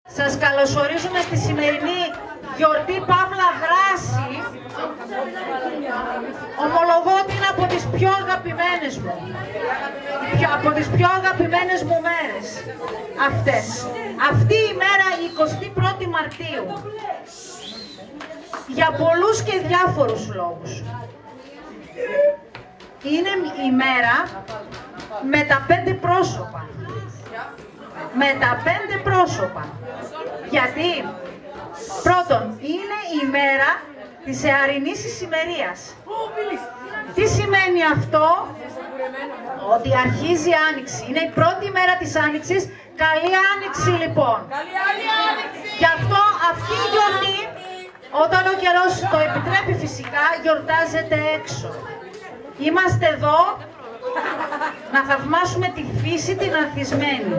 Σας καλωσορίζουμε στη σημερινή γιορτή παύλα δράση. Ομολογώ ότι είναι από τις πιο αγαπημένες μου, από τις πιο αγαπημένες μου μέρες αυτές. Αυτή η μέρα, η 21η Μαρτίου, για πολλούς και διάφορους λόγους. Είναι η μέρα με τα 5 πρόσωπα. Με τα 5 πρόσωπα. Γιατί, πρώτον, είναι η μέρα της εαρινής ησημερίας. Τι σημαίνει αυτό? Ότι αρχίζει η Άνοιξη. Είναι η πρώτη μέρα της Άνοιξης. Καλή Άνοιξη λοιπόν. Γι' αυτό αυτή η γιορτή, όταν ο καιρός το επιτρέπει φυσικά, γιορτάζεται έξω. Είμαστε εδώ να θαυμάσουμε τη φύση την ανθισμένη.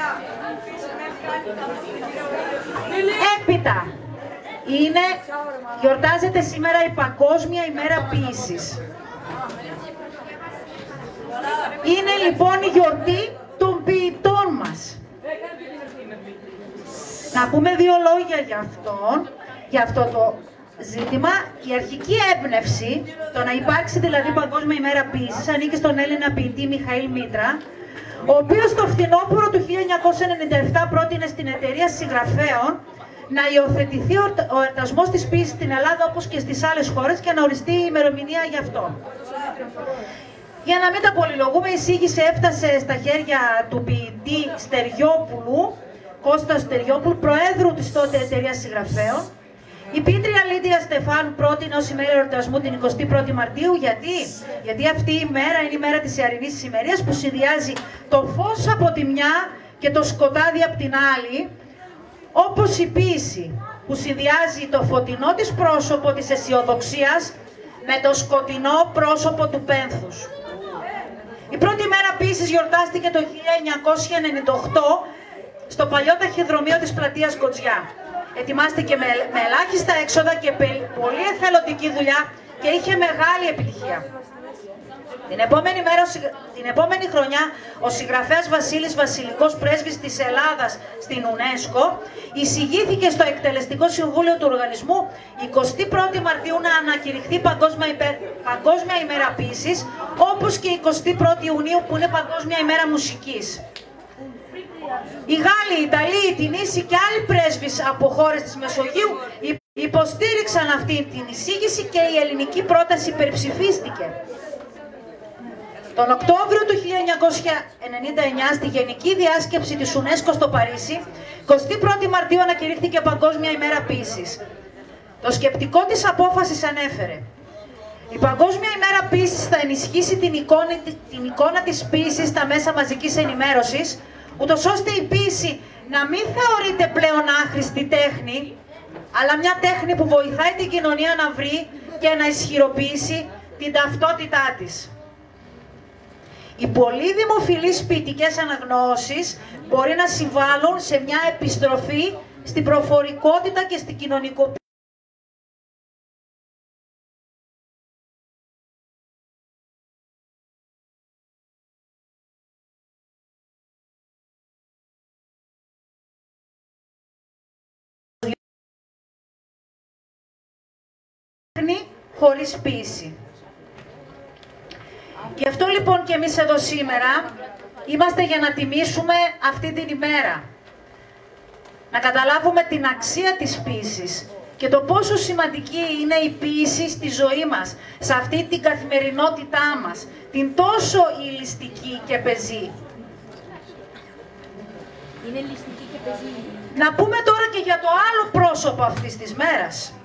Έπειτα, γιορτάζεται σήμερα η Παγκόσμια ημέρα ποίησης. Είναι λοιπόν η γιορτή των ποιητών μας. Να πούμε 2 λόγια για αυτό το ζήτημα. Η αρχική έμπνευση, το να υπάρξει δηλαδή Παγκόσμια ημέρα ποίησης, ανήκει στον Έλληνα ποιητή Μιχαήλ Μήτρα, ο οποίος το φθινόπωρο του 1997 πρότεινε στην εταιρεία συγγραφέων να υιοθετηθεί ο εορτασμός της ποίησης στην Ελλάδα όπως και στις άλλες χώρες και να οριστεί η ημερομηνία γι' αυτό. Για να μην τα πολυλογούμε, η εισήγηση έφτασε στα χέρια του ποιητή Στεριόπουλου, Κώστα Στεριόπουλου, προέδρου της τότε εταιρείας συγγραφέων. Η ποιήτρια Λίδια Στεφάνου πρότεινε ως ημέρα εορτασμού την 21η Μαρτίου. Γιατί αυτή η μέρα είναι η μέρα της ιαρινής ησημερίας που συνδυάζει το φως από τη μια και το σκοτάδι από την άλλη, όπως η ποίηση που συνδυάζει το φωτεινό της πρόσωπο της αισιοδοξίας με το σκοτεινό πρόσωπο του πένθους. Η πρώτη μέρα ποίησης γιορτάστηκε το 1998 στο παλιό ταχυδρομείο της πλατείας Κοτζιά. Ετοιμάστηκε με ελάχιστα έξοδα και πολύ εθελοντική δουλειά και είχε μεγάλη επιτυχία. Την επόμενη χρονιά, ο συγγραφέας Βασίλης Βασιλικός, πρέσβης της Ελλάδας στην UNESCO, εισηγήθηκε στο εκτελεστικό συμβούλιο του οργανισμού 21η Μαρτίου να ανακηρυχθεί Παγκόσμια ημέρα ποίησης, όπως και 21η Ιουνίου που είναι Παγκόσμια ημέρα μουσικής. Οι Γάλλοι, οι Ιταλοί, οι Τινήσοι και άλλοι πρέσβεις από χώρες της Μεσογείου υποστήριξαν αυτή την εισήγηση και η ελληνική πρόταση υπερψηφίστηκε. Τον Οκτώβριο του 1999, στη Γενική Διάσκεψη της UNESCO στο Παρίσι, 21η Μαρτίου ανακηρύχθηκε Παγκόσμια ημέρα ποίησης. Το σκεπτικό της απόφασης ανέφερε: η Παγκόσμια ημέρα ποίησης θα ενισχύσει την εικόνα της ποίησης στα μέσα μαζικής ενημέρωσης, ούτως ώστε η ποίηση να μην θεωρείται πλέον άχρηστη τέχνη, αλλά μια τέχνη που βοηθάει την κοινωνία να βρει και να ισχυροποιήσει την ταυτότητά της. Οι πολύ δημοφιλείς ποιητικές αναγνώσεις μπορεί να συμβάλλουν σε μια επιστροφή στην προφορικότητα και στην κοινωνικοποίηση. Χωρίς ποίηση. Γι' αυτό λοιπόν και εμείς εδώ σήμερα είμαστε για να τιμήσουμε αυτή την ημέρα. Να καταλάβουμε την αξία της ποίησης και το πόσο σημαντική είναι η ποίηση στη ζωή μας, σε αυτή την καθημερινότητά μας, την τόσο ηλιστική και πεζή. Είναι ηλιστική και πεζή. Να πούμε τώρα και για το άλλο πρόσωπο αυτής της μέρας.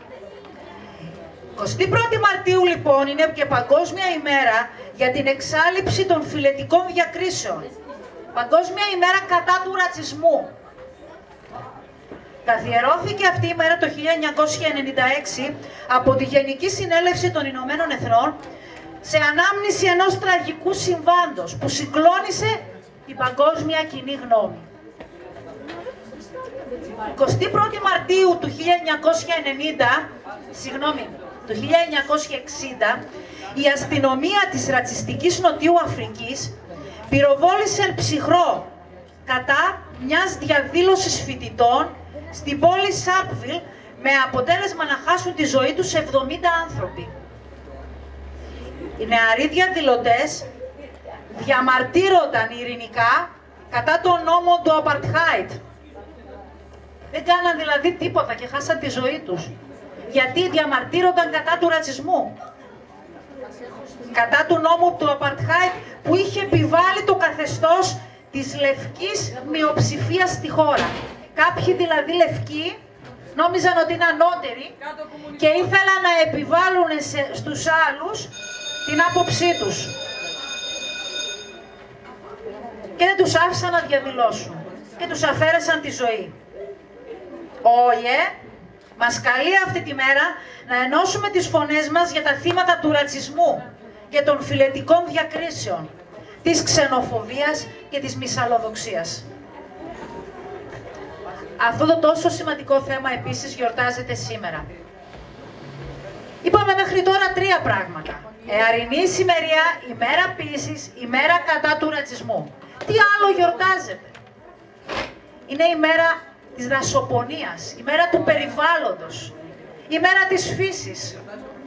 21η Μαρτίου λοιπόν είναι και Παγκόσμια ημέρα για την εξάλειψη των φιλετικών διακρίσεων. Παγκόσμια ημέρα κατά του ρατσισμού. Καθιερώθηκε αυτή η μέρα το 1996 από τη Γενική Συνέλευση των Ηνωμένων Εθνών σε ανάμνηση ενός τραγικού συμβάντος που συγκλώνησε την παγκόσμια κοινή γνώμη. 21η Μαρτίου του 1960, η αστυνομία της ρατσιστικής Νοτιού Αφρικής πυροβόλησε ψυχρό κατά μιας διαδήλωσης φοιτητών στην πόλη Σάρπβιλ, με αποτέλεσμα να χάσουν τη ζωή τους 70 άνθρωποι. Οι νεαροί διαδηλωτές διαμαρτύρονταν ειρηνικά κατά τον νόμο του Apartheid. Δεν κάναν δηλαδή τίποτα και χάσαν τη ζωή τους. Γιατί διαμαρτύρονταν κατά του ρατσισμού. Κατά του νόμου του Apartheid που είχε επιβάλει το καθεστώς της λευκής μειοψηφίας στη χώρα. Κάποιοι δηλαδή λευκοί νόμιζαν ότι είναι ανώτεροι και ήθελαν να επιβάλλουν στους άλλους την άποψή τους. Και δεν τους άφησαν να διαδηλώσουν και τους αφαίρεσαν τη ζωή. Ο ΟΗΕ μας καλεί αυτή τη μέρα να ενώσουμε τις φωνές μας για τα θύματα του ρατσισμού και των φιλετικών διακρίσεων, της ξενοφοβίας και της μυσαλλοδοξίας. Αυτό το τόσο σημαντικό θέμα επίσης γιορτάζεται σήμερα. Είπαμε μέχρι τώρα 3 πράγματα. Εαρινή σημερία, ημέρα ποίησης, ημέρα κατά του ρατσισμού. Τι άλλο γιορτάζεται? Είναι η μέρα της δασοπονίας, η μέρα του περιβάλλοντος, η μέρα της φύσης.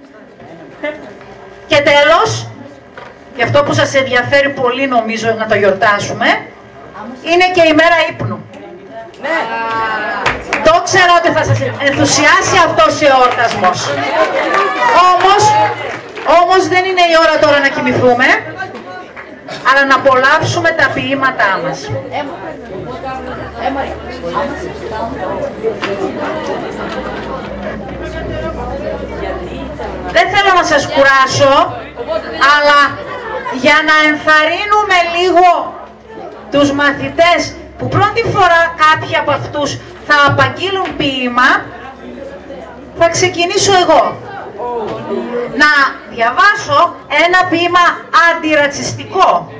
Και τέλος, και αυτό που σας ενδιαφέρει πολύ νομίζω να το γιορτάσουμε, είναι και η μέρα ύπνου. Το ξέρω ότι θα σας ενθουσιάσει αυτός ο εορτασμός. Όμως δεν είναι η ώρα τώρα να κοιμηθούμε, αλλά να απολαύσουμε τα ποίηματά μας. Δεν θέλω να σας κουράσω, αλλά για να ενθαρρύνουμε λίγο τους μαθητές που πρώτη φορά κάποιοι από αυτούς θα απαγγείλουν ποίημα, θα ξεκινήσω εγώ. Να διαβάσω ένα ποίημα αντιρατσιστικό.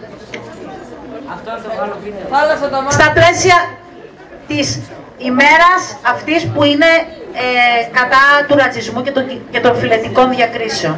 Στα πλαίσια της ημέρας αυτής που είναι κατά του ρατσισμού και των φιλετικών διακρίσεων.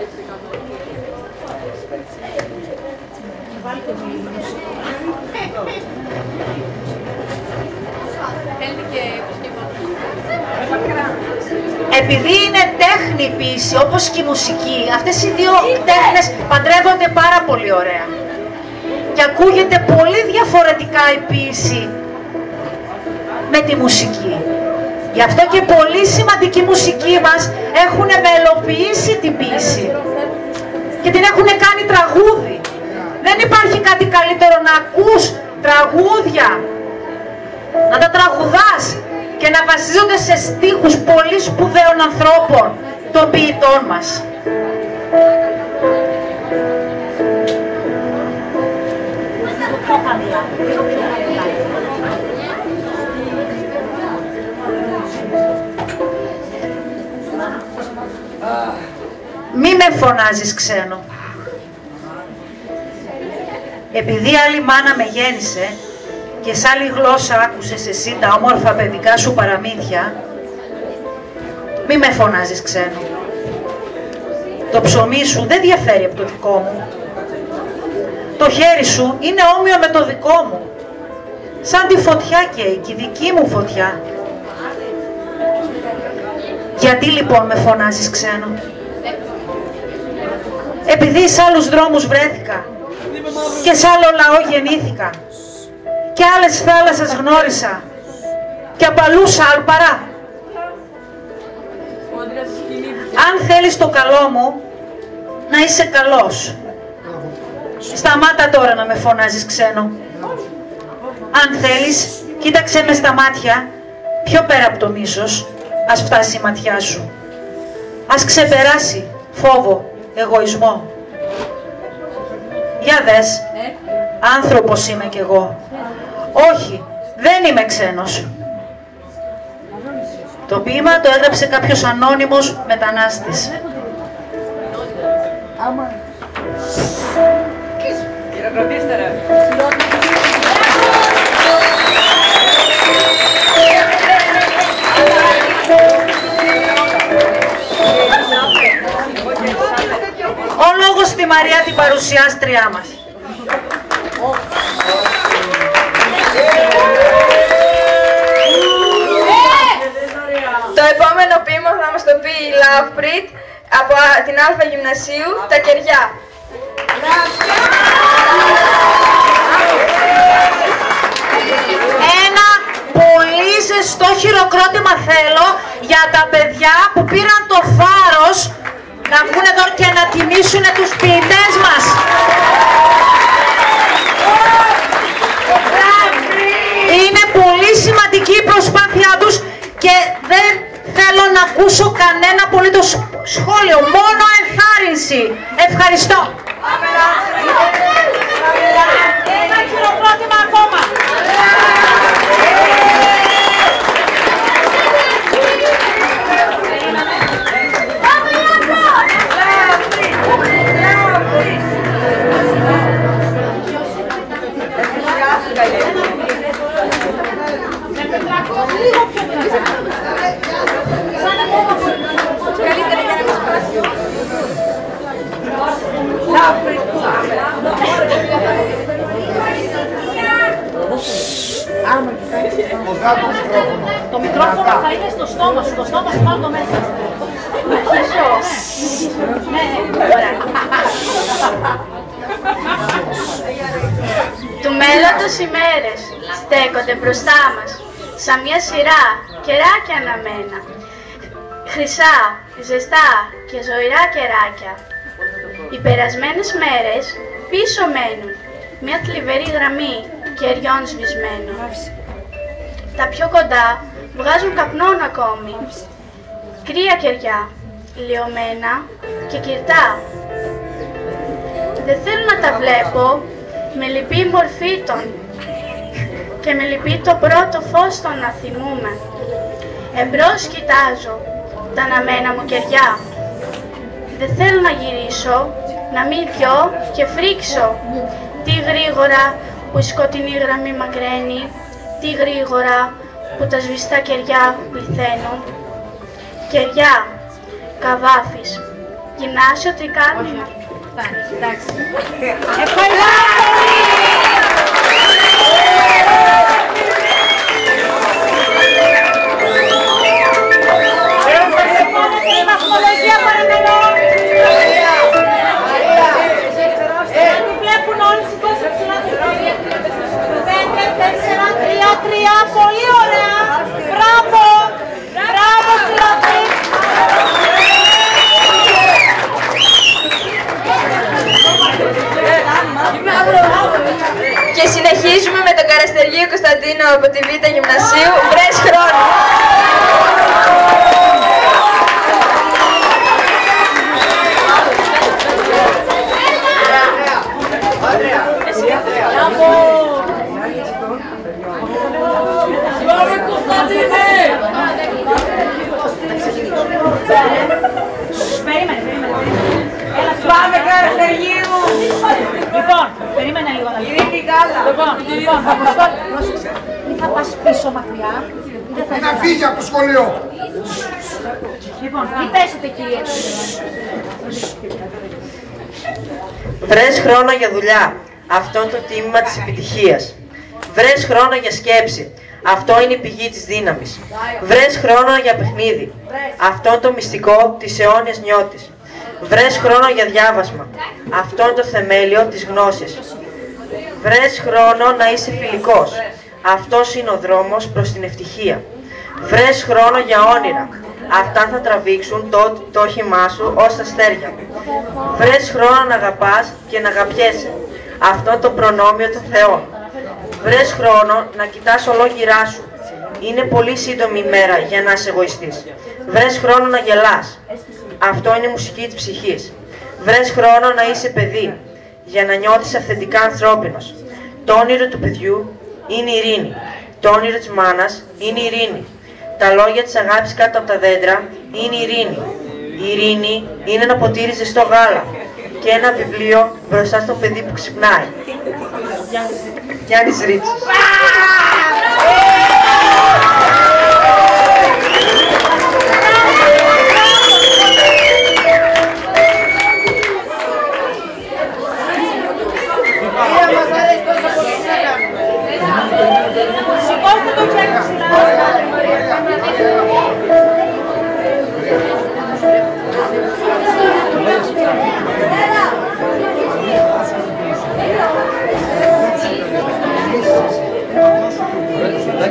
Επειδή είναι τέχνη η ποίηση, όπως και η μουσική, αυτές οι δύο τέχνες παντρεύονται πάρα πολύ ωραία. Και ακούγεται πολύ διαφορετικά η ποίηση με τη μουσική. Γι' αυτό και πολύ σημαντικοί μουσικοί μας έχουν μελοποιήσει την ποίηση και την έχουν κάνει τραγούδι. Δεν υπάρχει κάτι καλύτερο να ακούς τραγούδια, να τα τραγουδάς και να βασίζονται σε στίχους πολύ σπουδαίων ανθρώπων, των ποιητών μας. Μη με φωνάζεις ξένο. Επειδή άλλη μάνα με γέννησε και σ' άλλη γλώσσα άκουσες εσύ τα όμορφα παιδικά σου παραμύθια, μη με φωνάζεις ξένο. Το ψωμί σου δεν διαφέρει από το δικό μου. Το χέρι σου είναι όμοιο με το δικό μου. Σαν τη φωτιά καίει και η δική μου φωτιά. Γιατί λοιπόν με φωνάζεις ξένο? Επειδή σ' άλλους δρόμους βρέθηκα και σ' άλλο λαό γεννήθηκα και άλλες θάλασσες γνώρισα και απαλού σ' άλπαρα. Αν θέλεις το καλό μου, να είσαι καλός. Σταμάτα τώρα να με φωνάζεις ξένο. Αν θέλεις, κοίταξε με στα μάτια, πιο πέρα από το μίσος, ας φτάσει η ματιά σου. Ας ξεπεράσει φόβο, εγωισμό. Για δες, άνθρωπος είμαι κι εγώ. Όχι, δεν είμαι ξένος. Το ποίημα το έγραψε κάποιος ανώνυμος μετανάστης. Ο λόγος στη Μαρία την παρουσιάστριά μας. Λαύπριτ από την Α Γυμνασίου, τα Κεριά. Ένα πολύ ζεστό χειροκρότημα θέλω για τα παιδιά που πήραν το θάρρος να βγουν εδώ και να τιμήσουν τους ποιητές μας. Είναι πολύ σημαντική η προσπάθειά τους και δεν θέλω να ακούσω κανένα απολύτως σχόλιο, μόνο ενθάρρυνση. Ευχαριστώ. Ένα χειροκρότημα ακόμα. Το μικρόφωνο θα είναι στο στόμα σου, το στόμα σου πάνω μέσα. Του μέλλοντος οι μέρες στέκονται μπροστά μας, σαν μια σειρά κεράκια αναμένα. Χρυσά, ζεστά και ζωηρά κεράκια. Οι περασμένες μέρες πίσω μένουν, μια θλιβερή γραμμή κεριών σβησμένων. Τα πιο κοντά βγάζουν καπνόν ακόμη. Κρύα κεριά, λιωμένα και κυρτά. Δεν θέλω να τα βλέπω, με λυπεί η μορφή των και με λυπεί το πρώτο φως των να θυμούμε. Εμπρός κοιτάζω τα αναμένα μου κεριά. Δεν θέλω να γυρίσω, να μην δυο και φρίξω. Τι γρήγορα που η σκοτεινή γραμμή μακραίνει, τι γρήγορα που τα σβηστά κεριά πληθαίνουν. Κεριά, Καβάφης, γυμνάσιο Τρικάλωνα. Εντάξει. Ευχαριστώ. Βαθμολογία παρακαλώ. Αν βλέπουν όλοι, σηκώστε ψηλά το χέρι. 5, 4, 3, 3. Πολύ ωραία. Μπράβο. Μπράβο στη Λαμπρή. Και συνεχίζουμε με τον Καραστεργείο Κωνσταντίνο από τη Β Γυμνασίου. Βρες χρόνο. Πάμε Καραστεργίου! Λοιπόν, περίμενε λίγο να Ειρήνη Γάλα! Λοιπόν, Αποστόλη, πρόσεξε. Μην θα πας πίσω μακριά. Να φύγει από το σχολείο. Λοιπόν, τι πέσετε κύριε. Βρες χρόνο για δουλειά. Αυτό είναι το τίμημα της επιτυχίας. Βρες χρόνο για σκέψη. Αυτό είναι η πηγή της δύναμης. Βρες χρόνο για παιχνίδι. Αυτό είναι το μυστικό της αιώνιας νιώτης. Βρες χρόνο για διάβασμα. Αυτό είναι το θεμέλιο της γνώσης. Βρες χρόνο να είσαι φιλικός. Αυτός είναι ο δρόμος προς την ευτυχία. Βρες χρόνο για όνειρα. Αυτά θα τραβήξουν το όχημά σου ως τα αστέρια. Βρες χρόνο να αγαπάς και να αγαπιέσαι. Αυτό είναι το προνόμιο των Θεών. Βρες χρόνο να κοιτάς ολόγυρά σου. Είναι πολύ σύντομη η μέρα για να είσαι εγωιστής. Βρες χρόνο να γελάς. Αυτό είναι η μουσική της ψυχής. Βρες χρόνο να είσαι παιδί, για να νιώθεις αυθεντικά ανθρώπινος. Το όνειρο του παιδιού είναι η ειρήνη. Το όνειρο της μάνας είναι η ειρήνη. Τα λόγια της αγάπης κάτω από τα δέντρα είναι η ειρήνη. Η ειρήνη είναι ένα ποτήρι ζεστό γάλα και ένα βιβλίο μπροστά στο παιδί που ξυπνάει. Γιάννης Ρίτσης. Σηκώστε το χέρι ψηλά.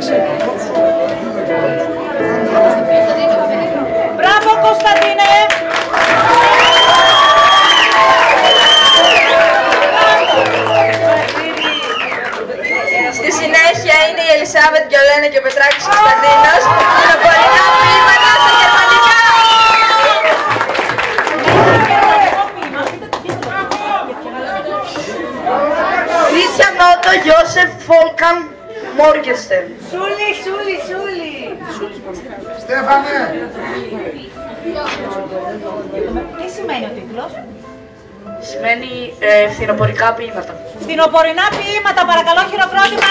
Μπράβο Κωνσταντίνε! Στη συνέχεια είναι η Ελισάβετ Γκιολένα και ο Πετράκης Κωνσταντίνος. Θηνοπορεινά ποίηματα στα γερμανικά. Κρίστιαν Νότο, Γιώσεφ Φόλκαν, Μόργενστερν. Σούλη, Σούλη, Σούλη. Στέφανε. Τι σημαίνει ο τίτλος? Σημαίνει φθινοπορικά ποίηματα. Φθινοπορεινά ποίηματα, παρακαλώ χειροκρότημα.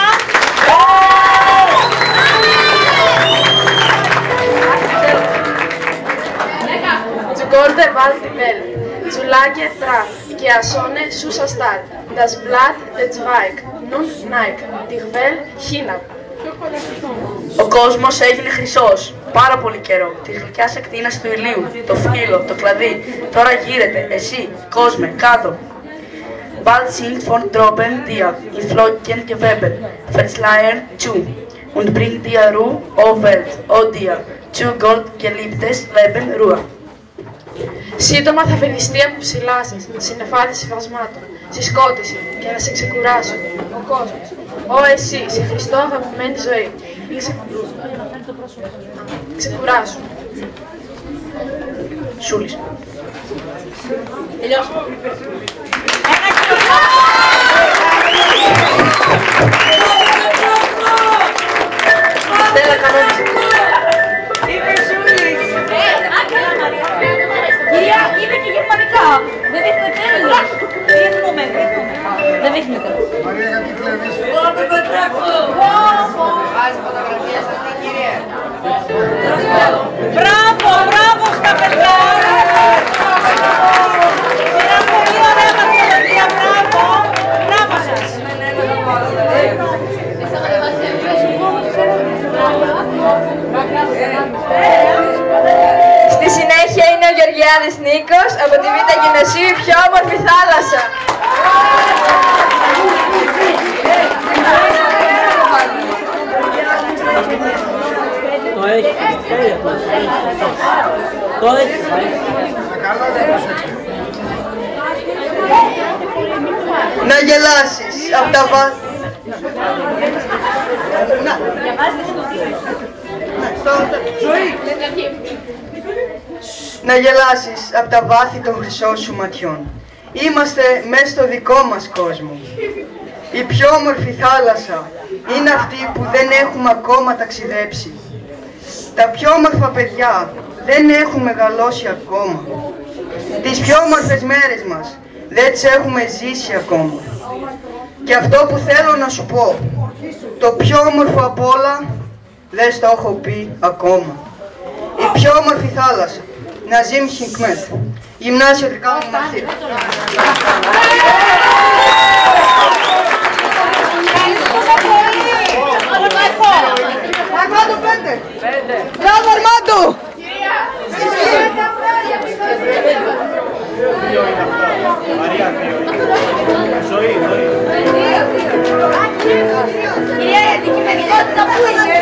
Τζουγκόρντε βάλτι βέλ, Τζουλάκε τραχ και ασώνε σούσα στάρ, das Blatt der Zweig, nun neig, die Welt China. Ο κόσμος έγινε χρυσός. Πάρα πολύ καιρό. Της γλυκιάς ακτίνας του ηλίου. Το φύλλο, το κλαδί. Τώρα γύρεται. Εσύ, κόσμε, κάτω. Bald sind von Droben dir, in Flocken gewebet, Verzleihen zu, und bringt dir Ruhe, o Welt, o dir, zu Gold geliebtes Leben Ruhe. Σύντομα θα βενιστεί από ψηλά σας, συννεφάδι συμβασμάτων, σε σκότηση και να σε ξεκουράσω. Ο κόσμος. Ω εσύ, σε Χριστό αγαπημένη ζωή. Ξεκουράσου. Σούλης. Στέλλα κανόνισε. Είπε Σούλης. Κυρία, είπε και γερμανικά. Δεν δείχνει τέλος. Δείχνουμε. Δεν δείχνει τέλος. Μαρία, γιατί κλέβεις. Μπράβο, μπράβο στα παιδιά. Era πολύ ωραία μαθηματικά, μπράβο. Μπράβο σας. Στη συνέχεια είναι ο Γεωργιάδης Νίκος από τη Β' Γυμνασίου, η πιο όμορφη θάλασσα. Το έχει. Το έχει. Καλά, δεν προσέξτε. Να γελάσεις από τα βάθη. Να γελάσεις από τα βάθη των χρυσών σου ματιών. Είμαστε μέσα στο δικό μας κόσμο. Η πιο όμορφη θάλασσα είναι αυτή που δεν έχουμε ακόμα ταξιδέψει. Τα πιο όμορφα παιδιά δεν έχουν μεγαλώσει ακόμα. Τις πιο όμορφες μέρες μας δεν τις έχουμε ζήσει ακόμα. Και αυτό που θέλω να σου πω, το πιο όμορφο απ' όλα δεν στο έχω πει ακόμα. Η πιο όμορφη θάλασσα, Ναζίμ Χικμέτ, Γυμνάσιο Δικά μου Μαθήρα. Αρμάντο 5. Μπράβο Αρμάντο. Κυρία, η αντικειμενικότητα που είναι.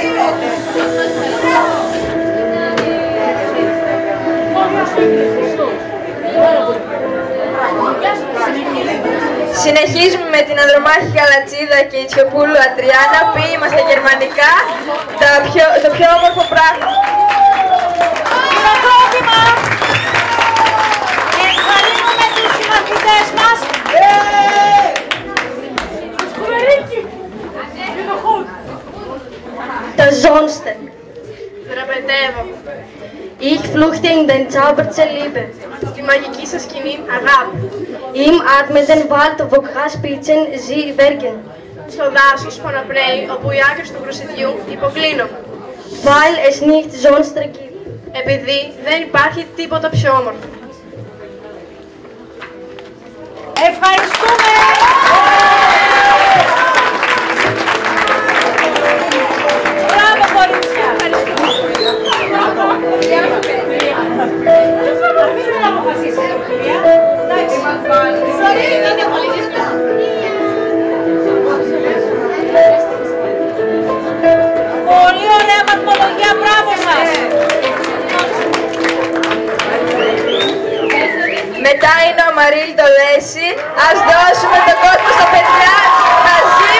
Συνεχίζουμε με την Ανδρομάχη Καλατσίδα και η Τσιοπούλου Αντριάννα, ποίημα στα γερμανικά, το πιο όμορφο πράγμα. Χειροκρότημα. Ευχαριστούμε τους συμμαθητές μας. Das Sonste. Δραπετεύω. Ich fluchte in den Zauber der Liebe. Στη μαγική σας σκηνή αγάπη. Im atmenden Wald, wo Grasspitzen sie bergen. Στο δάσος που αναπνέει, όπου οι άκρες του προσιτιού υποκλίνω. Weil es nicht sonst gibt. Επειδή δεν υπάρχει τίποτα πιο όμορφο. Ευχαριστούμε. Μπράβο κορίτσια. Αφήστε να αποφασίσετε, κυρία. Εντάξει. Είναι πολύ δύσκολο. Δικαιολογία, μπράβο σας. Μετά είναι ο Μαρίλ το Λέση. Ας δώσουμε τον κόσμο στα παιδιά μαζί.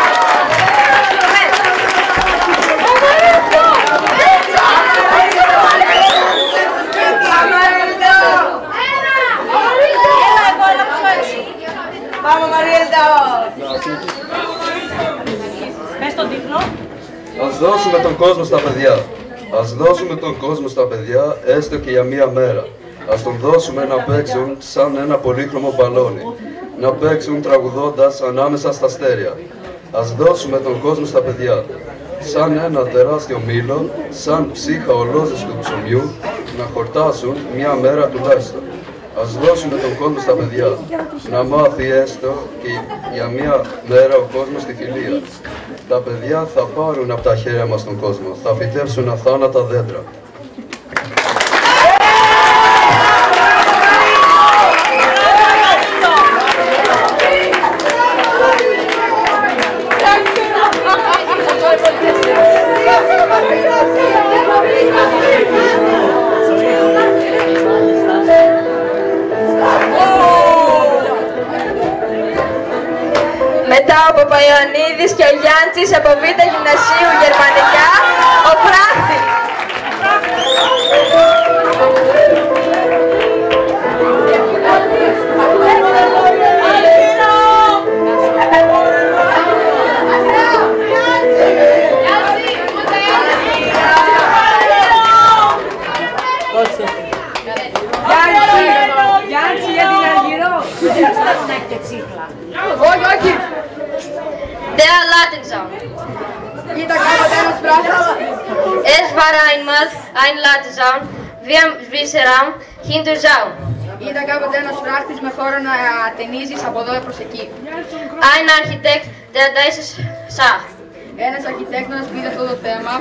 Πάμε Μαριέλτα! Πες τον τίτλο. Ας δώσουμε τον κόσμο στα παιδιά. Ας δώσουμε τον κόσμο στα παιδιά, έστω και για μία μέρα. Ας τον δώσουμε να παίξουν σαν ένα πολύχρωμο μπαλόνι. Να παίξουν τραγουδώντας ανάμεσα στα αστέρια. Ας δώσουμε τον κόσμο στα παιδιά. Σαν ένα τεράστιο μήλο, σαν ψύχα ολόζες του ψωμιού, να χορτάσουν μία μέρα τουλάχιστον. Ας δώσουμε τον κόσμο στα παιδιά, να μάθει έστω και για μία μέρα ο κόσμος τη φιλία. Τα παιδιά θα πάρουν από τα χέρια μας τον κόσμο, θα φυτέψουν αθάνατα δέντρα. Μετά ο Παπαϊωαννίδης και ο Γιάντσης από Β' Γυμνασίου Γερμανικά, ο Φράχτης. Γιάννη για την Αργυρό! Όχι, όχι! Der Latinsound. Κοίτα κάποτε ένας φράχτης. Es war einmal ein Latinsound. Wir wissen hinterzaun. Ήταν κάποτε ένας φράχτης με χώρο να ταινίζεις από εδώ προς εκεί. Ein Architekt, der dieses sah. Ένας αρχιτέκτονας πήρε αυτό το θέμα.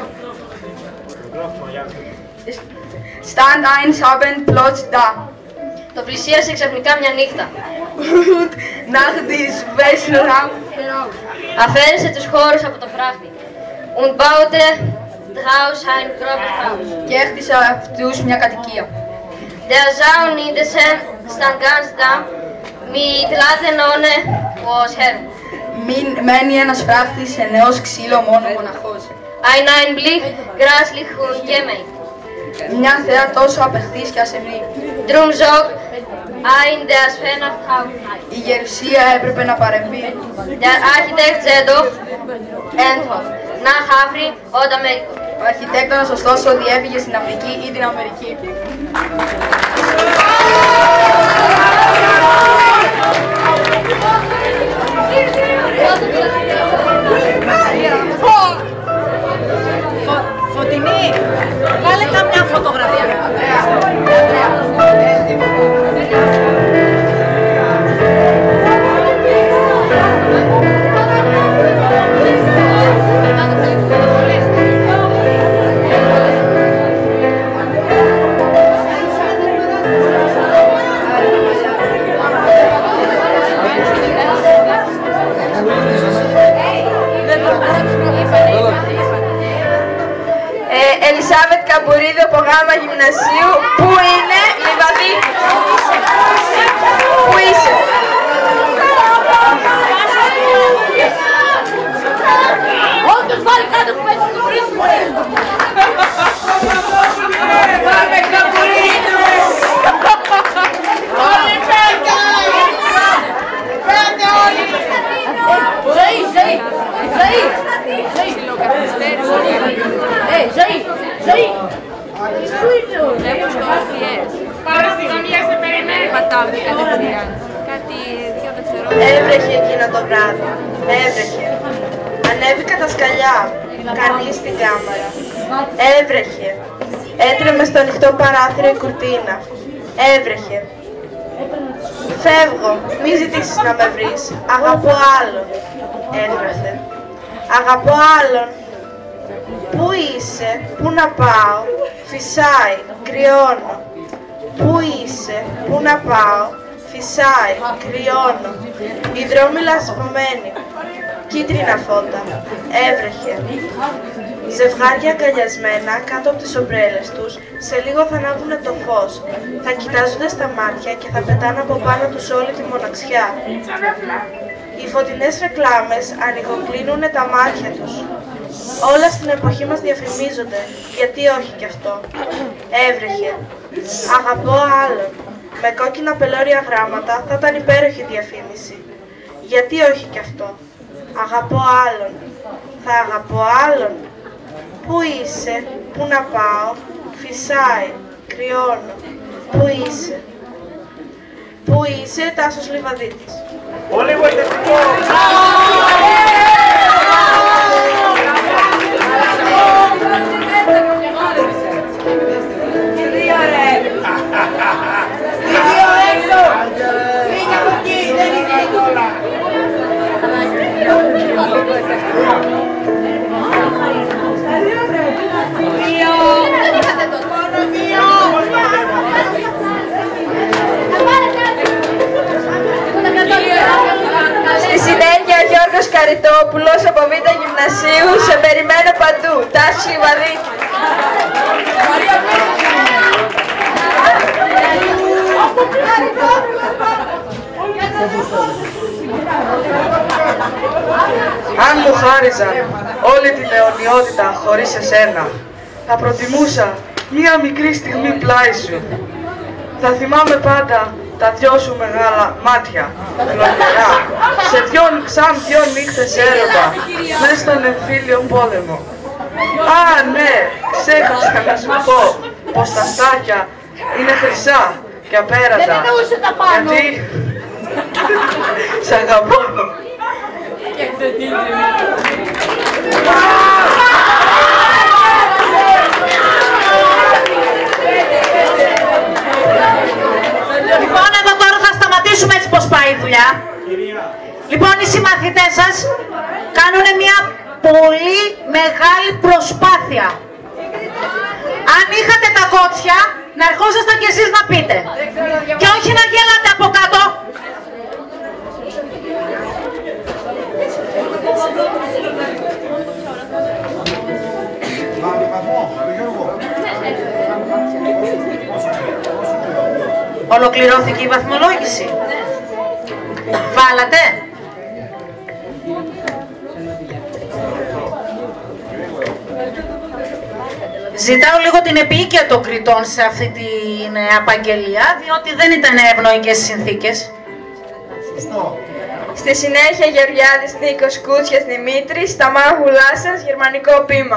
Stand eins haben Platz da. Το πλησίασε ξαφνικά μια νύχτα. Und nach des welchen Raum heraus. Αφαίρεσε τους χώρους από το φράχτη. Und baute draus ein grobes Haus. Και έχτισε αυτούς μια κατοικία. Der Zaun in der Sen stand ganz da, mit Laden ohne was her. Μένει ένας φράχτης σε νεός ξύλο μόνο μοναχός. Ein Einblick, grässlich und gemein. Μια θεά τόσο απεχθής και ασεμνή. Drum zog ein der Svenach Haus. Η γερουσία έπρεπε να παρεμβεί. Der Architekt jedoch enthof nach Afri oder Mexiko. Ο αρχιτέκτονας ωστόσο διέφυγε στην Αφρική ή την Αμερική. Φωτεινή, βάλε καμιά φωτογραφία. Ελισάβετ Καμπουρίδη από Γ' Γυμνασίου. Πού είναι, Λιβαδί? Πού είσαι? Όντως βάλει κάτω που πέσει το πρίσμα. Πάμε Καμπουρίδη! Όλοι πέντε! Πέντε όλοι! Ζωή, ζωή, ζωή, ζωή. Ζωή, ζωή. Πού είναι ο Νέμος το ΑΦΙΕΣ. Παραστομία σε περιμένει. Πατάμε κατευθείαν. Κάτι 2 δευτερόλεπτα. Έβρεχε εκείνο το βράδυ. Έβρεχε. Ανέβηκα τα σκαλιά. Κανείς στην κάμαρα. Έβρεχε. Έτρεμε στο ανοιχτό παράθυρο η κουρτίνα. Έβρεχε. Φεύγω. Μη ζητήσεις να με βρεις. Αγαπώ άλλον. Έγραφε. Αγαπώ άλλον. Πού είσαι, πού να πάω, φυσάει, κρυώνω. Πού είσαι, πού να πάω, φυσάει, κρυώνω. Οι δρόμοι λασπωμένοι. κίτρινα φώτα. Έβρεχε. Ζευγάρια αγκαλιασμένα κάτω από τις ομπρέλες τους, σε λίγο θα ανάβουνε το φως. Θα κοιτάζονται στα μάτια και θα πετάνε από πάνω τους όλη τη μοναξιά. Οι φωτεινές ρεκλάμες ανοιγοκλίνουνε τα μάτια τους. Όλα στην εποχή μας διαφημίζονται, γιατί όχι κι αυτό. Έβρεχε. Αγαπώ άλλον. Με κόκκινα πελώρια γράμματα θα ήταν υπέροχη διαφήμιση. Γιατί όχι κι αυτό. Αγαπώ άλλον. Θα αγαπώ άλλον. Πού είσαι, πού να πάω, φυσάει, κρυώνω. Πού είσαι. Πού είσαι, Τάσος Λιβαδίτης. Πολύ βοηθητικό. Στη συνέχεια ο Γιώργος Καριτόπουλος από Β' Γυμνασίου, σε περιμένω παντού, Τάσος Λιβαδίτης. Αν μου χάριζαν όλη την αιωνιότητα χωρίς εσένα, θα προτιμούσα μία μικρή στιγμή πλάι σου. Θα θυμάμαι πάντα τα δυο σου μεγάλα μάτια, γλωκερά, σαν δυο νύχτες έρωτα, μέσα στον εμφύλιο πόλεμο. Α, ναι, ξέχασα να σου πω πως τα στάκια είναι χρυσά και απέρατα, γιατί σ' αγαπώ. Λοιπόν, εδώ τώρα θα σταματήσουμε έτσι πως πάει η δουλειά. Λοιπόν, οι συμμαθητές σας κάνουν μια πολύ μεγάλη προσπάθεια. Αν είχατε τα κότσια, να ερχόσασταν κι εσείς να πείτε. Και όχι να γέλατε από κάτω. Ολοκληρώθηκε η βαθμολόγηση. Βάλατε. Ζητάω λίγο την επίοικια των κριτών σε αυτή την απαγγελία, διότι δεν ήταν ευνοϊκές συνθήκες. Στη συνέχεια Γεωργιάδης Νίκος, Κούτσιας Δημήτρης, στα μάγουλά σας, γερμανικό πείμα.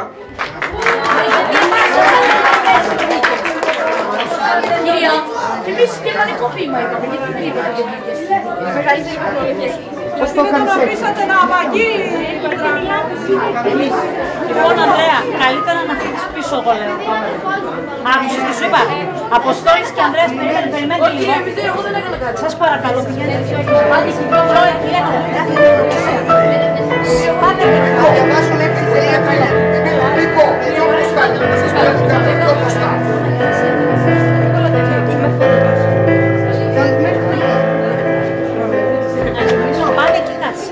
Κυρία, εμείς γερμανικό πείμα είπαμε, γιατί δεν είπαμε. Μεγαλύτερη βαθμολογία. Πώς το αφήσατε να απαγγείλει η Πετράκη. Λοιπόν, Ανδρέα, καλύτερα να φύγεις πίσω, εγώ λέω. Άκουσες τι σου είπα. Αποστόλης και Ανδρέας, περιμένετε λίγο. Εγώ δεν έκανα κάτι. Σας παρακαλώ, πηγαίνετε πιο εκεί. Πάτε εκεί. Θα διαβάσω λέξη τελεία καλά. Νίκο, πιο μπροστά, να σας παρακαλώ, πιο μπροστά. Πάτε εκεί, κάτσε.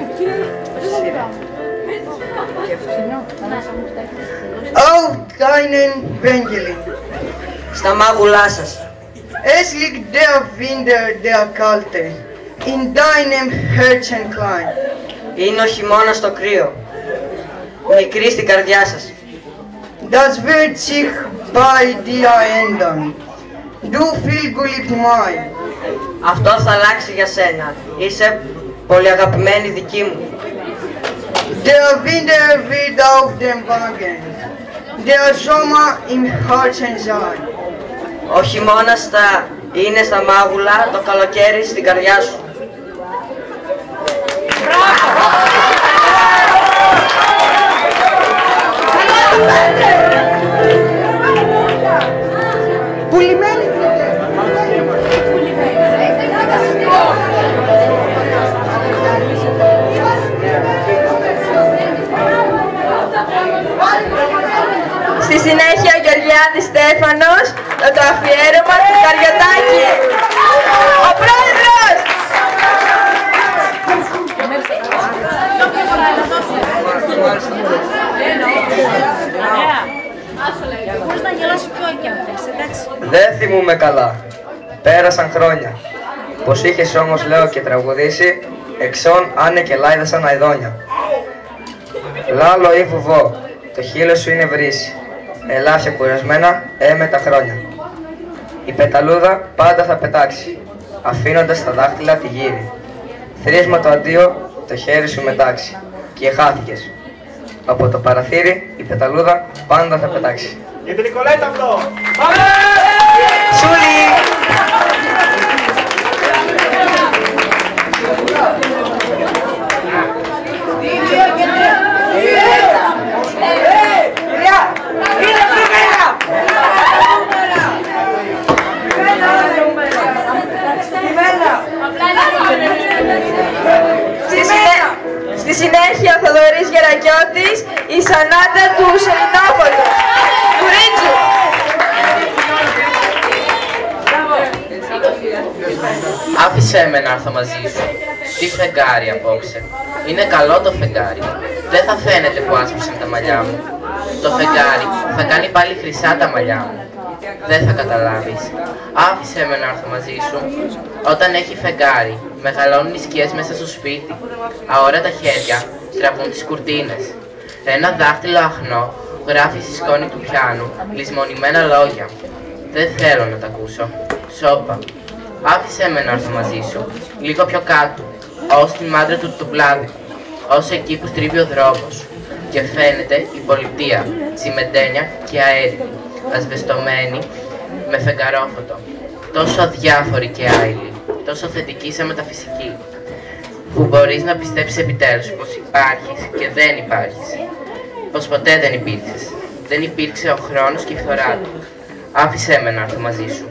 Auf deinen Bänkeli. Στα μάγουλά σας. Es liegt der Winter, der Kalte, in deinem Herzen klein. Είναι ο χειμώνας στο κρύο. Μικρή στην καρδιά σας. Das wird sich bei dir ändern. Du vielgeliebt mein. Αυτό θα αλλάξει για σένα. Είσαι πολύ αγαπημένη δική μου. Der Winter wird auf dem Wagen, der Sommer im Herzen sein. Ο χειμώνας θα είναι στα μάγουλα, το καλοκαίρι στην καρδιά σου. Πουλημένοι Στη συνέχεια ο Γεωργιάδης Στέφανος, το αφιέρωμα του Καριωτάκη. Ο πρόεδρος! Μπορείς να γελάσεις πιο εκεί αν θες, εντάξει. Δεν θυμούμαι καλά. Πέρασαν χρόνια. Πως είχες όμως, λέω, και τραγουδήσει, εξών άνε και λάιδα σαν αηδόνια. Λάλο ή βουβό, το χείλο σου είναι βρύση. Ελάσε κουρασμένα, με τα χρόνια. Η πεταλούδα πάντα θα πετάξει, αφήνοντας τα δάχτυλα τη γύρι. Θρίσμα το αντίο, το χέρι σου μετάξει. Και χάθηκες. Από το παραθύρι η πεταλούδα πάντα θα πετάξει. Για την Νικολέτα αυτό! Σούλη! Στη συνέχεια ο Θοδωρής Γερακιώτης, η Σανάτα του Σελινόπολου, του Ρίτσου. Άφησέ με να έρθω μαζί σου. Τι φεγγάρι απόψε. Είναι καλό το φεγγάρι. Δεν θα φαίνεται που άσπισαν τα μαλλιά μου. Το φεγγάρι θα κάνει πάλι χρυσά τα μαλλιά μου. Δεν θα καταλάβεις. Άφησέ με να έρθω μαζί σου. Όταν έχει φεγγάρι, μεγαλώνουν οι σκιές μέσα στο σπίτι. Αόρατα χέρια τραβούν τις κουρτίνες. Ένα δάχτυλο αχνό γράφει στη σκόνη του πιάνου λησμονημένα λόγια. Δεν θέλω να τα ακούσω. Σώπα. Άφησέ με να έρθω μαζί σου. Λίγο πιο κάτω. Ως τη μάντρα του το πλάδι. Ως εκεί που στρίβει ο δρόμος. Και φαίνεται η πολιτεία, τσιμεντένια και αέρη. Ασβεστομένη με φεγγαρόφωτο. Τόσο αδιάφορη και άειλη. Τόσο θετική σε μεταφυσική. Που μπορείς να πιστέψεις επιτέλους πως υπάρχεις και δεν υπάρχεις. Πως ποτέ δεν υπήρξες. Δεν υπήρξε ο χρόνος και η φθορά του. Άφησέ με να έρθω μαζί σου.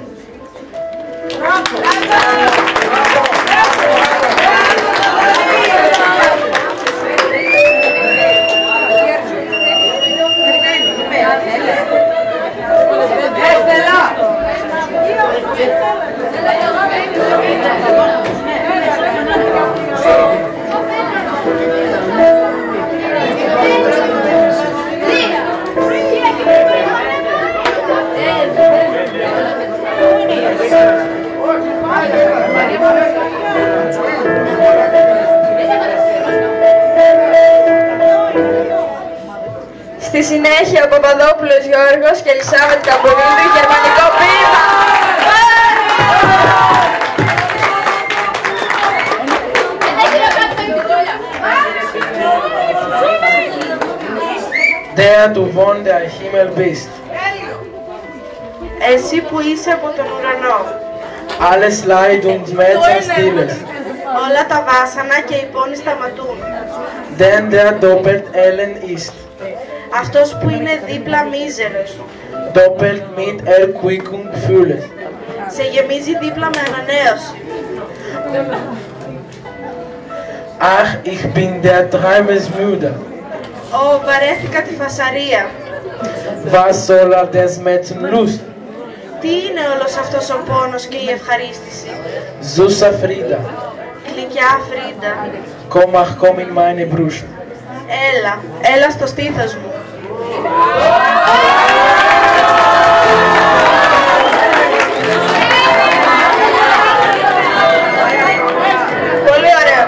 Στη συνέχεια ο Παπαδόπουλος Γιώργος και Ελισάβετ Καμπουρίδου, γερμανικό ποίημα. Der du von der Himmel bist. Εσύ που είσαι από τον ουρανό. Alles Leid und Schmerzen stilles. Όλα τα βάσανα και οι πόνοι σταματούν. Denn der doppelt elend ist. Αυτός που είναι δίπλα μίζερος. Doppelt mit Erquickung fühlet. Σε γεμίζει δίπλα με ανανέωση. Ach, ich bin der Treibesmüde. Βαρέθηκα τη φασαρία. Was soll er des Menschen Lust? Τι είναι όλος αυτός ο πόνος και η ευχαρίστηση. Süßer Frieda. Γλυκιά Φρίντα. Komm in meine Brust. Έλα στο στήθος μου. Πολύ ωραίο.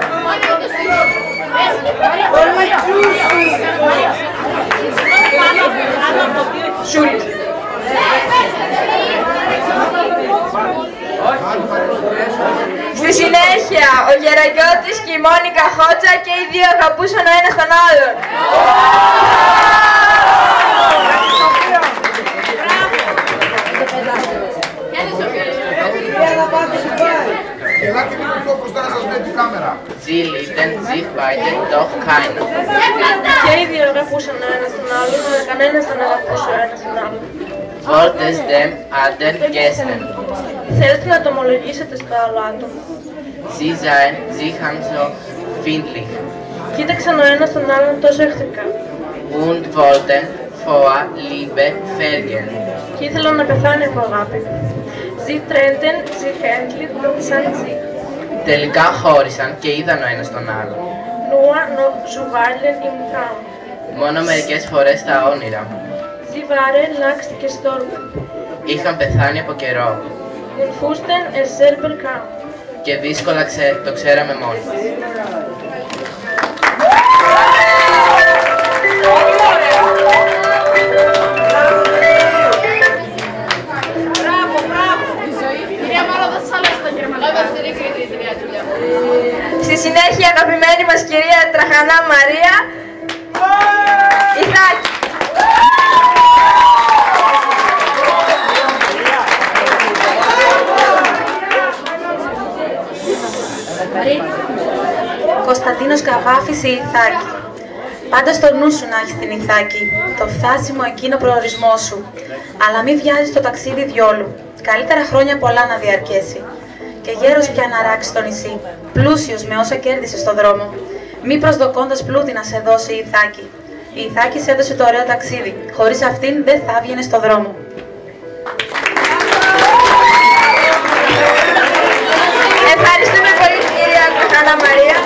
Σούλη. Στη συνέχεια, ο Γερακιώτης και η Μόνικα Χότσα και οι δύο αγαπούσαν ο ένας τον άλλον. Ελάτε λίγο πιο μπροστά να σας με την κάμερα. Sie liebten sich beide, doch keiner. Και οι δύο αγαπούσαν ο ένας τον άλλον, αλλά κανένας δεν αγαπούσε ο ένας τον άλλον. Wollte es dem anderen gestern. Θέλετε να το ομολογήσετε στο άλλο άτομο. Sie sahen sich an so findlich. Κοίταξαν ο ένας τον άλλον τόσο εχθρικά. Und wollten vor Liebe vergehen. Και ήθελαν να πεθάνει από αγάπη. Sie trennten sich endlich und sahen sich. Τελικά χώρισαν και είδαν ο ένας τον άλλον. Nur noch zu weilen im Traum. Μόνο μερικές φορές τα όνειρα. Sie waren längst gestorben. Είχαν πεθάνει από καιρό. Und wussten es selber kaum. Και δύσκολα το ξέραμε μόνοι μας. Στη συνέχεια, αγαπημένη μας κυρία Τραχανά Μαρία, Ιθάκη. Κωνσταντίνος Καβάφης η Ιθάκη. Πάντα στο νου σου να έχεις την Ιθάκη, το φτάσιμο εκείνο προορισμό σου. Αλλά μη βιάζεις το ταξίδι διόλου. Καλύτερα χρόνια πολλά να διαρκέσει. Και γέρος πια να ράξει το νησί, πλούσιος με όσα κέρδισε στο δρόμο. Μη προσδοκώντας πλούτη να σε δώσει η Ιθάκη. Η Ιθάκη σε έδωσε το ωραίο ταξίδι. Χωρίς αυτήν δεν θα έβγαινε στο δρόμο. Ευχαριστούμε πολύ, κυρία Τραχανά Μαρία.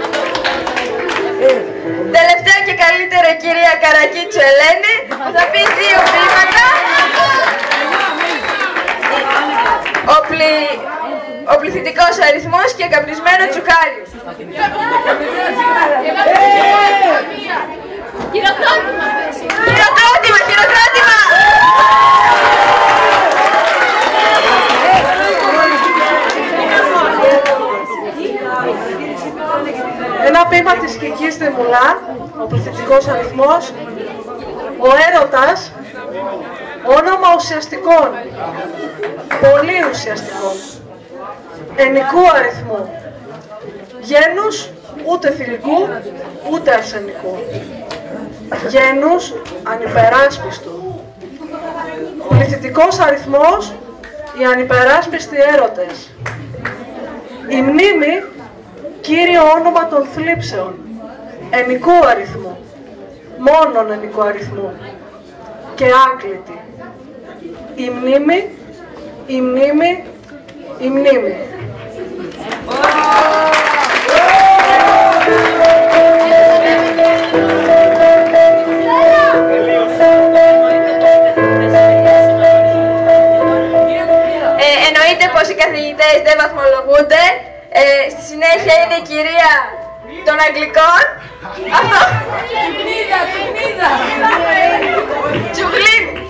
Τελευταία και καλύτερη κυρία Καρακίτσου Ελένη, που θα πει 2 ποίηματα. Ο πληθυντικός αριθμός και καπνισμένο τσουκάλι. Χειροκρότημα! Χειροκρότημα! Χειροκρότημα! Ένα ποίημα της Κικής Δεμουλά, ο πληθυντικός αριθμός, ο έρωτας, όνομα ουσιαστικών, πολύ ουσιαστικών, ενικού αριθμού, γένους ούτε θηλυκού ούτε αρσενικού, γένους ανυπεράσπιστου, πληθυντικός αριθμός, οι ανυπεράσπιστοι έρωτες, η μνήμη, κύριο όνομα των θλίψεων, ενικού αριθμού, μόνον ενικού αριθμού και άκλητη. Η μνήμη, η μνήμη, η μνήμη. Εννοείται πως οι καθηγητές δεν βαθμολογούνται. Στη συνέχεια είναι η κυρία των Αγγλικών. Αυτό. Τσουγλίνη.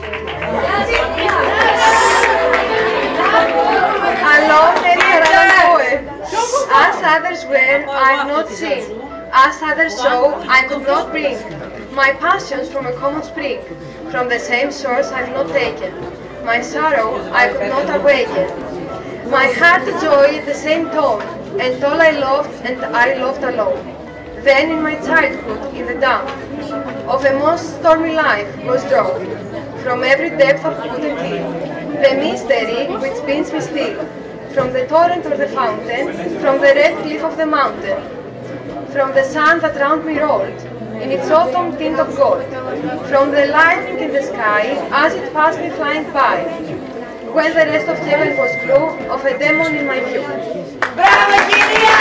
Alone and paranoid. As others were, I've not seen. As others saw, I could not bring. My passions from a common spring. From the same source I've not taken. My sorrow I could not awaken. My heart joy the same tone. And all I loved, and I loved alone. Then in my childhood, in the dawn of a most stormy life was drawn, from every depth of good and clear, the mystery which binds me still, from the torrent or the fountain, from the red cliff of the mountain, from the sun that round me rolled, in its autumn tint of gold, from the lightning in the sky as it passed me flying by, when the rest of heaven was blue, of a demon in my view. Μπράβο, κυρία!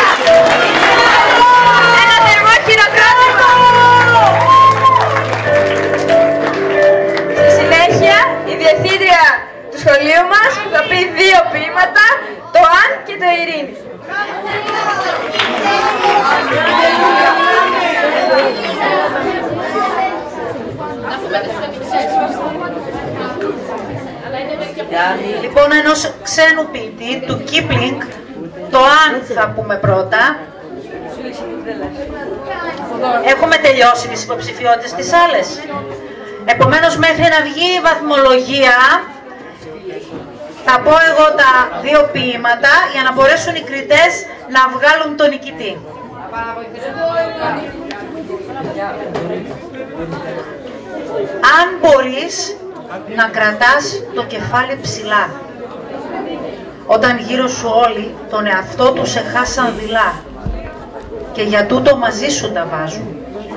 Ένα θερμό χειροκρότημα! Στη συνέχεια, η διευθύντρια του σχολείου μας θα πει 2 ποίηματα, το Αν και το Ειρήνη. Λοιπόν, ενός ξένου ποιητή, του Κίπλινγκ, το Αν θα πούμε πρώτα. Έχουμε τελειώσει τις υποψηφιότητες στις άλλες. Επομένως, μέχρι να βγει η βαθμολογία, θα πω εγώ τα 2 ποίηματα για να μπορέσουν οι κριτές να βγάλουν τον νικητή. Αν μπορείς να κρατάς το κεφάλι ψηλά, όταν γύρω σου όλοι τον εαυτό του σε χάσαν δειλά και για τούτο μαζί σου τα βάζουν.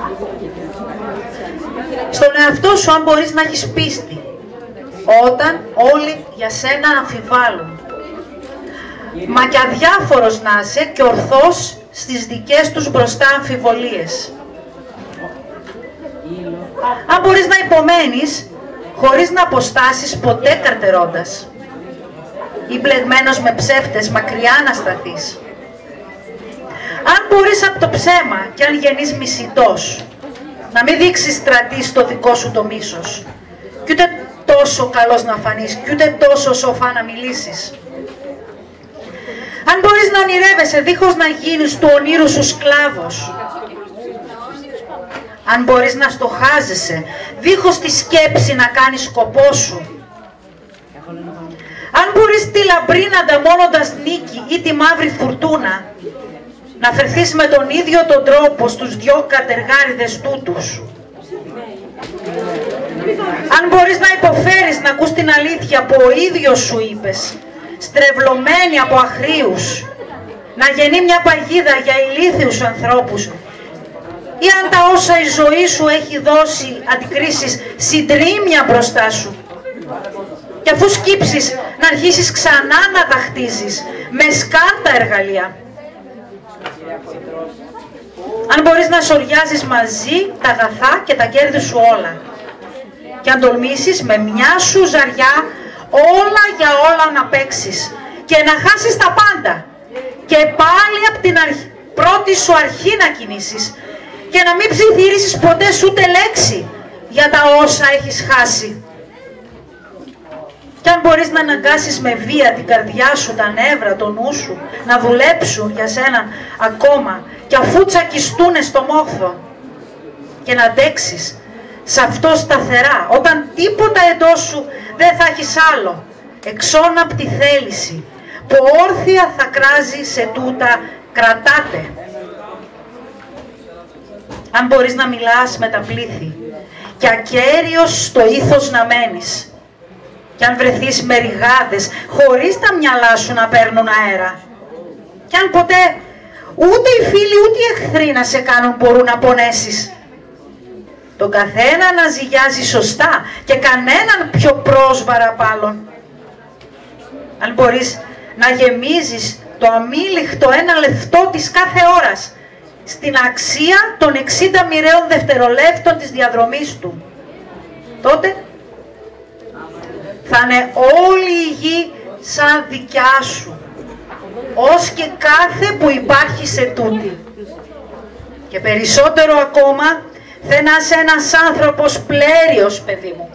Στον εαυτό σου αν μπορείς να έχεις πίστη, όταν όλοι για σένα αμφιβάλλουν. Μα και αδιάφορος να είσαι και ορθός στις δικές τους μπροστά αμφιβολίες. Αν μπορείς να υπομένεις, χωρίς να αποστάσεις ποτέ καρτερώντας. Ή μπλεγμένος με ψεύτες, μακριά να σταθείς. Αν μπορείς από το ψέμα και αν γεννείς μισητός, να μην δείξεις στρατή στο δικό σου το μίσος. Κι ούτε τόσο καλός να φανείς, κι ούτε τόσο σοφά να μιλήσεις. Αν μπορείς να ονειρεύεσαι δίχως να γίνεις του ονείρου σου σκλάβος. Αν μπορείς να στοχάζεσαι δίχως τη σκέψη να κάνεις σκοπό σου. Αν μπορείς τη λαμπρίνα ανταμώνοντας νίκη ή τη μαύρη φουρτούνα, να φερθείς με τον ίδιο τον τρόπο στους δυο κατεργάριδες τούτους. Αν μπορείς να υποφέρεις να ακούς την αλήθεια που ο ίδιος σου είπες, στρεβλωμένη από αχρίους, να γεννεί μια παγίδα για ηλίθιους ανθρώπους, ή αν τα όσα η ζωή σου έχει δώσει αντικρίσεις συντρίμμια μπροστά σου, και αφού σκύψεις να αρχίσεις ξανά να τα χτίζεις με σκάρτα εργαλεία. Αν μπορείς να σωριάζεις μαζί τα αγαθά και τα κέρδη σου όλα, και αν τολμήσεις με μια σου ζαριά όλα για όλα να παίξεις και να χάσεις τα πάντα και πάλι από την πρώτη σου αρχή να κινήσεις και να μην ψιθύρισεις ποτέ ούτε λέξη για τα όσα έχεις χάσει. Και αν μπορείς να αναγκάσεις με βία την καρδιά σου, τα νεύρα, το νου σου να δουλέψουν για σένα ακόμα και αφού τσακιστούνε στο μόχθο και να αντέξεις σε αυτό σταθερά, όταν τίποτα εντός σου δεν θα έχεις άλλο, εξών απ' τη θέληση που όρθια θα κράζει σε τούτα κρατάτε. Αν μπορείς να μιλάς με τα πλήθη και ακέραιος στο ήθος να μένεις, και αν βρεθείς με ρηγάδες χωρίς τα μυαλά σου να παίρνουν αέρα, και αν ποτέ ούτε οι φίλοι ούτε οι εχθροί να σε κάνουν μπορούν να πονέσεις, τον καθένα να ζυγιάζει σωστά και κανέναν πιο πρόσβαρα πάλων. Αν μπορείς να γεμίζεις το αμήλιχτο ένα λεφτό της κάθε ώρας στην αξία των 60 μοιραίων δευτερολέπτων της διαδρομής του, τότε θα είναι όλη η γη σαν δικιά σου, ως και κάθε που υπάρχει σε τούτη. Και περισσότερο ακόμα, θα είσαι ένας άνθρωπος πλέριος, παιδί μου.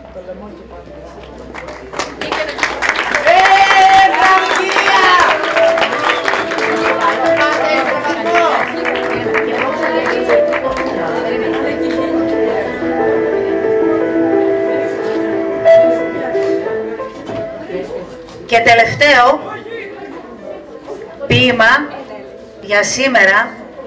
Και τελευταίο ποίημα για σήμερα,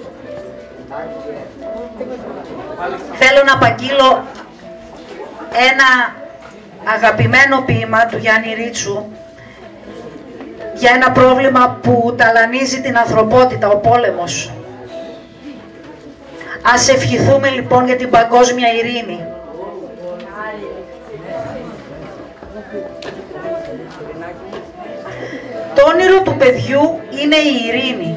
θέλω να απαγγείλω ένα αγαπημένο ποίημα του Γιάννη Ρίτσου για ένα πρόβλημα που ταλανίζει την ανθρωπότητα, ο πόλεμος. Ας ευχηθούμε λοιπόν για την παγκόσμια ειρήνη. Το όνειρο του παιδιού είναι η ειρήνη.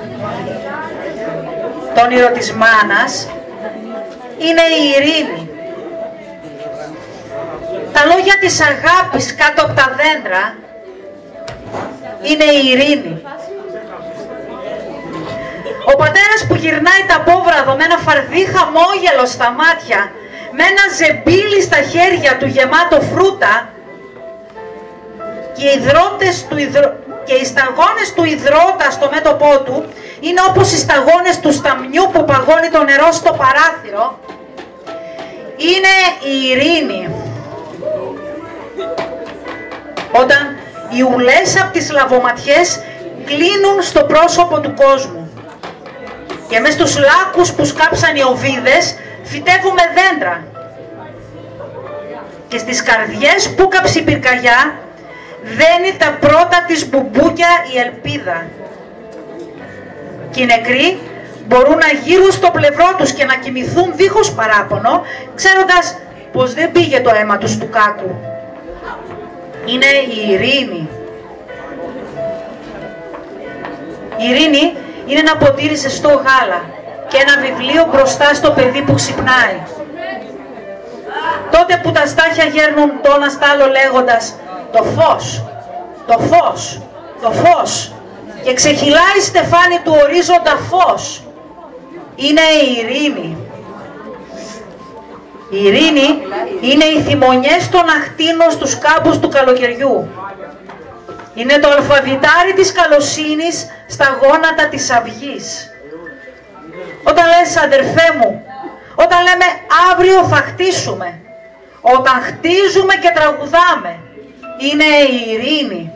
Το όνειρο της μάνας είναι η ειρήνη. Τα λόγια της αγάπης κάτω από τα δέντρα είναι η ειρήνη. Ο πατέρας που γυρνάει τα πόβραδο με ένα φαρδί χαμόγελο στα μάτια, με ένα ζεμπίλι στα χέρια του γεμάτο φρούτα, και οι σταγόνες του υδρότα στο μέτωπό του είναι όπως οι σταγόνες του σταμνιού που παγώνει το νερό στο παράθυρο, είναι η ειρήνη. Όταν οι ουλές από τις λαβοματιές κλείνουν στο πρόσωπο του κόσμου και μες στους λάκους που σκάψαν οι οβίδες φυτεύουμε δέντρα και στις καρδιές που κάψει η πυρκαγιά δένει τα πρώτα της μπουμπούκια η ελπίδα. Και οι νεκροί μπορούν να γύρουν στο πλευρό τους και να κοιμηθούν δίχως παράπονο, ξέροντας πως δεν πήγε το αίμα τους του κάκου. Είναι η ειρήνη. Η ειρήνη είναι ένα ποτήρι ζεστό γάλα και ένα βιβλίο μπροστά στο παιδί που ξυπνάει. τότε που τα στάχια γέρνουν το ένα στ' άλλο λέγοντας το φως, το φως, το φως, και ξεχυλάει στεφάνι του ορίζοντα φως. Είναι η ειρήνη. Η ειρήνη είναι οι θυμονιές των αχτίνων στους κάμπους του καλοκαιριού. Είναι το αλφαβητάρι της καλοσύνης στα γόνατα της αυγής. Όταν λες αδερφέ μου, όταν λέμε αύριο θα χτίσουμε, όταν χτίζουμε και τραγουδάμε, είναι η ειρήνη.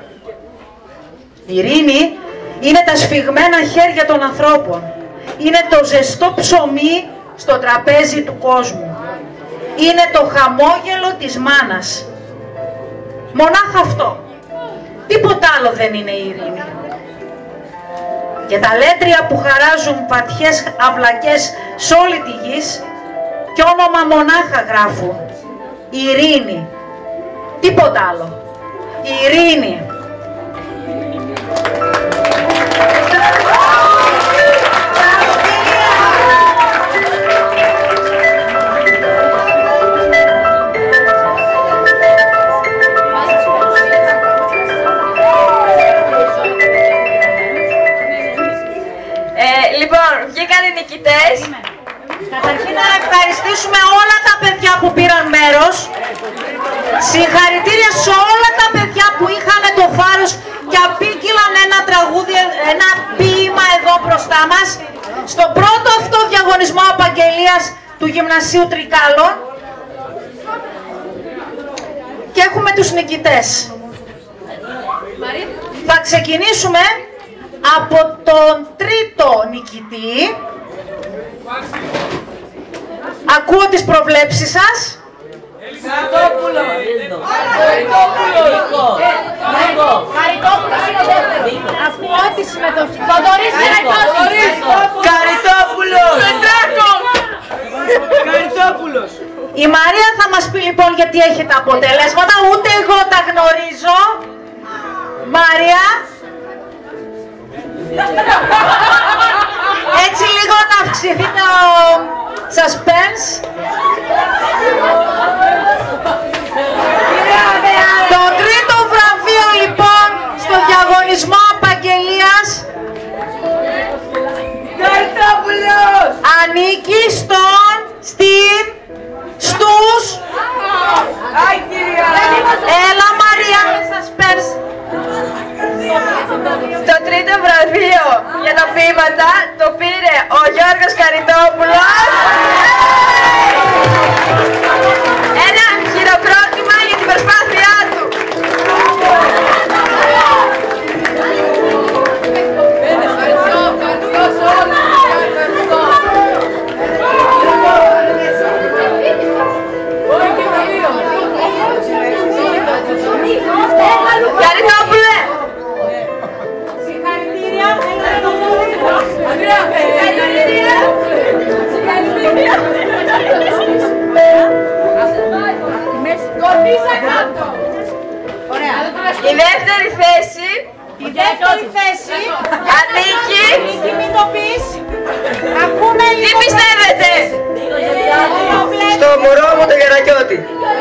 Η ειρήνη είναι τα σφιγμένα χέρια των ανθρώπων. Είναι το ζεστό ψωμί στο τραπέζι του κόσμου. Είναι το χαμόγελο της μάνας. Μονάχα αυτό. Τίποτα άλλο δεν είναι η ειρήνη. Και τα λέτρια που χαράζουν βαθιές αυλακές σ' όλη τη γης κι όνομα μονάχα γράφουν. Ειρήνη. Τίποτα άλλο. Ειρήνη. Λοιπόν, βγήκαν οι νικητές. Καταρχήν να ευχαριστήσουμε όλα τα παιδιά που πήραν μέρος. Συγχαρητήρια σε όλα τα παιδιά που είχαν το θάρρος και απήγγειλαν ένα τραγούδι, ένα ποίημα εδώ μπροστά μας, στον πρώτο αυτό διαγωνισμό απαγγελίας του Γυμνασίου Τρικάλων. Και έχουμε τους νικητές. Θα ξεκινήσουμε από τον τρίτο νικητή. Ακούω τις προβλέψεις σας. Ακούω τη συμμετοχή. Καριτόπουλος. Η Μαρία θα μας πει λοιπόν γιατί έχει τα αποτελέσματα. Ούτε εγώ τα γνωρίζω. Μαρία. Έτσι λίγο να αυξηθεί το suspense. Το τρίτο βραβείο λοιπόν στο διαγωνισμό απαγγελίας ανήκει στους έλα Μαρία, suspense. Το τρίτο βραβείο για τα ποίηματα το πήρε ο Γιώργος Καριτόπουλος. Ένα χειροκρότημα για την προσπάθειά του. Καριτόπουλε! Η δεύτερη θέση ανήκει. Μην το πεις. Ακούμε λίγο. Τι πιστεύετε? Στο μωρό μου το Γερακιώτη.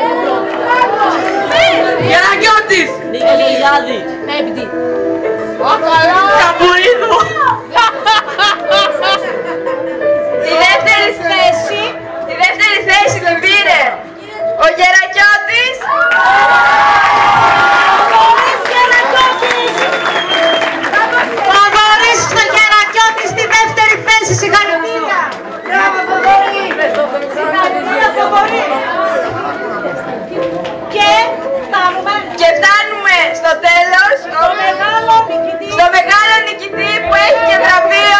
Γερακιώτης! Πέμπτη. Καπουρίδου! Τη δεύτερη θέση την πήρε ο Γερακιώτης. Ο Αγορής στο Γερακιώτη στη δεύτερη θέση. Συγχαρητήρια. Και φτάνουμε στο τέλος, στο μεγάλο νικητή που έχει και βραβείο.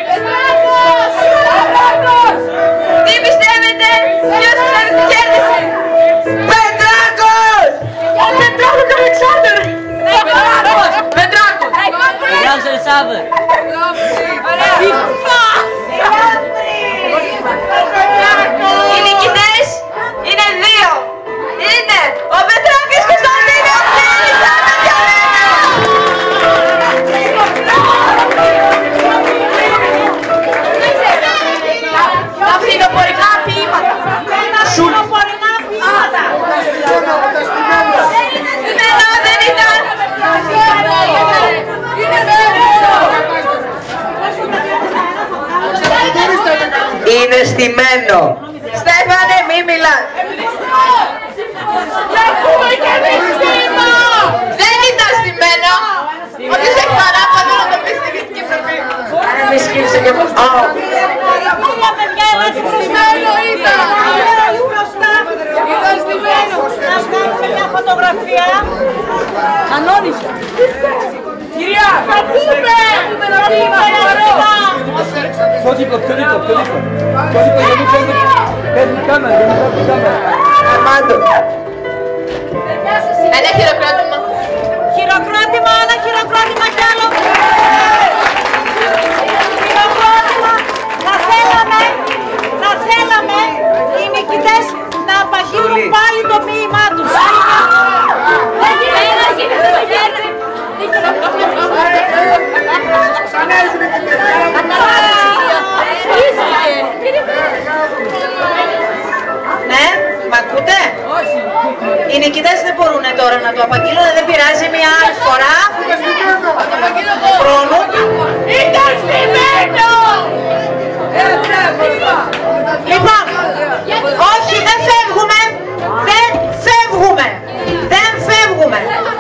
Τι πιστεύετε? Ποιος πιστεύετε κέρδισε? Πετράκος! Ο Πετράκος Αλεξάνδρ! Πετράκος! Οι νικητές είναι δύο. Είναι ο Πετράκης Κωνσταντίνος και η Ελισάβετ Γιαννένα. Τα φθινοπορικά ποίηματα. στημένο. Στέφανε, μη μιλάς. Δεν ήταν στημένο. Όποιος έχει παράπονο να το πει στην Κριτική Επιτροπή. Μη σκύψε και πώς. Στημένο ήταν. Ήταν στημένο. Να βγάλουμε μια φωτογραφία. Κανόνισα. Κυρία, θα πούμε! Πιο δίπλα, πιο δίπλα, πιο δίπλα. Πιο δίπλα, γιατί παίρνει κάμερα, γιατί παίρνει κάμερα. Αμάντο. Ένα χειροκρότημα. Χειροκρότημα, ένα χειροκρότημα κι άλλο. Χειροκρότημα. Θα θέλαμε οι νικητές να απαγγείλουν πάλι το μοίημά τους. Ναι, μ' ακούτε? Όχι. Οι νικητές δεν μπορούν τώρα να το απαγγείλουν, δεν πειράζει, μια άλλη φορά. Χρόνου. Ήταν στημένο! Λοιπόν, όχι, δεν φεύγουμε. Δεν φεύγουμε. Δεν φεύγουμε.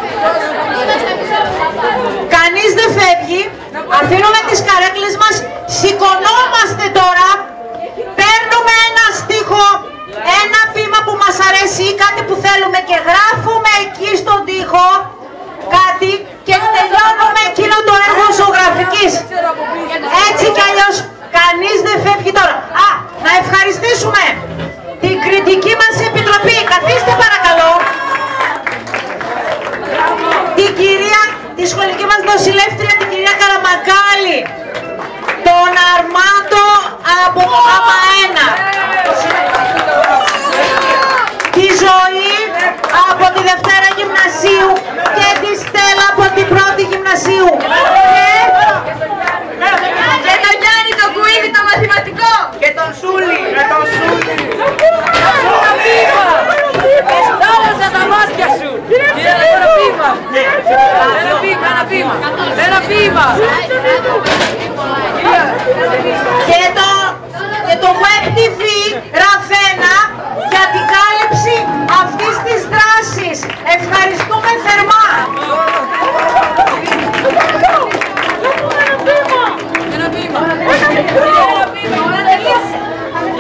Κανείς δεν φεύγει. Αφήνουμε τις καρέκλες μας. Σηκωνόμαστε τώρα. Παίρνουμε ένα στίχο, ένα ποίημα που μας αρέσει ή κάτι που θέλουμε και γράφουμε εκεί στον τοίχο κάτι και τελειώνουμε εκείνο το έργο ζωγραφικής. Έτσι κι αλλιώς κανείς δεν φεύγει τώρα. Να ευχαριστήσουμε την Κριτική μας Επιτροπή. Καθίστε παρακαλώ. Την κυρία, τη σχολική μας νοσηλεύτρια, την κυρία Καραμαγκάλη. Τον Αρμάντο από το ΓΑΜΑ1. Τη Ζωή από τη Δευτέρα Γυμνασίου και τη Στέλλα από την Πρώτη Γυμνασίου. Και τον Γιάννη τον Κουίδη το μαθηματικό. Και τον Σούλη. Στάλωσα τα μάτια σου. Ένα ποίημα. Ένα ποίημα.